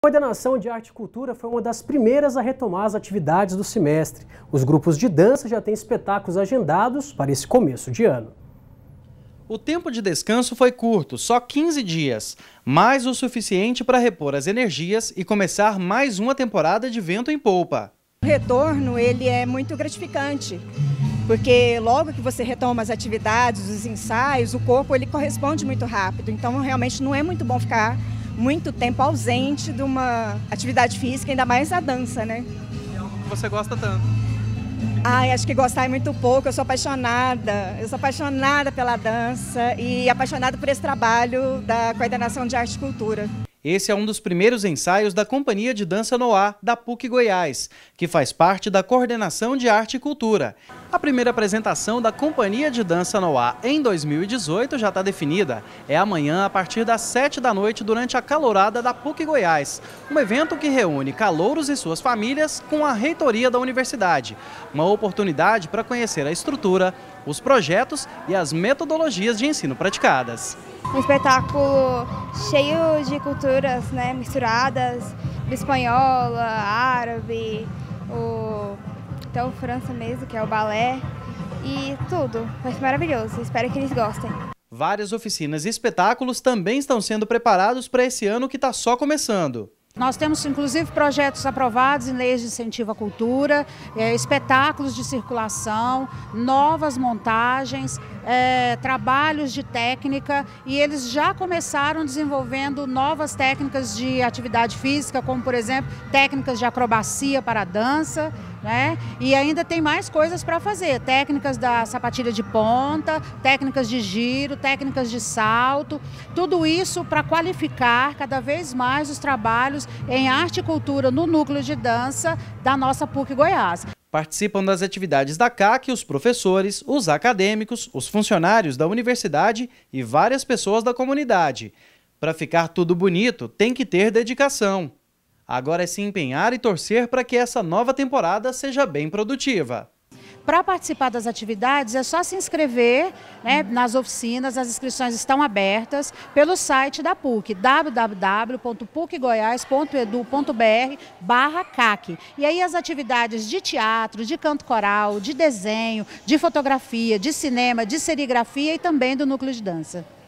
A coordenação de arte e cultura foi uma das primeiras a retomar as atividades do semestre. Os grupos de dança já têm espetáculos agendados para esse começo de ano. O tempo de descanso foi curto, só 15 dias, mas o suficiente para repor as energias e começar mais uma temporada de vento em polpa. O retorno ele é muito gratificante, porque logo que você retoma as atividades, os ensaios, o corpo ele corresponde muito rápido, então realmente não é muito bom ficar muito tempo ausente de uma atividade física, ainda mais a dança, né? É algo que você gosta tanto. Ai, acho que gostar é muito pouco, eu sou apaixonada pela dança e apaixonada por esse trabalho da coordenação de arte e cultura. Esse é um dos primeiros ensaios da Companhia de Dança Noá, da PUC Goiás, que faz parte da Coordenação de Arte e Cultura. A primeira apresentação da Companhia de Dança Noá em 2018 já está definida. É amanhã, a partir das 7 da noite, durante a Calourada da PUC Goiás. Um evento que reúne calouros e suas famílias com a reitoria da universidade. Uma oportunidade para conhecer a estrutura, os projetos e as metodologias de ensino praticadas. Um espetáculo cheio de culturas, né, misturadas, espanhola, árabe, até o França mesmo, que é o balé, e tudo. Vai ser maravilhoso, espero que eles gostem. Várias oficinas e espetáculos também estão sendo preparados para esse ano que está só começando. Nós temos, inclusive, projetos aprovados em leis de incentivo à cultura, espetáculos de circulação, novas montagens, trabalhos de técnica, e eles já começaram desenvolvendo novas técnicas de atividade física, como, por exemplo, técnicas de acrobacia para a dança, né? E ainda tem mais coisas para fazer, técnicas da sapatilha de ponta, técnicas de giro, técnicas de salto, tudo isso para qualificar cada vez mais os trabalhos em arte e cultura no núcleo de dança da nossa PUC Goiás. Participam das atividades da CAC os professores, os acadêmicos, os funcionários da universidade e várias pessoas da comunidade. Para ficar tudo bonito, tem que ter dedicação. Agora é se empenhar e torcer para que essa nova temporada seja bem produtiva. Para participar das atividades é só se inscrever, né, nas oficinas, as inscrições estão abertas pelo site da PUC, www.pucgoias.edu.br/CAC. E aí as atividades de teatro, de canto coral, de desenho, de fotografia, de cinema, de serigrafia e também do núcleo de dança.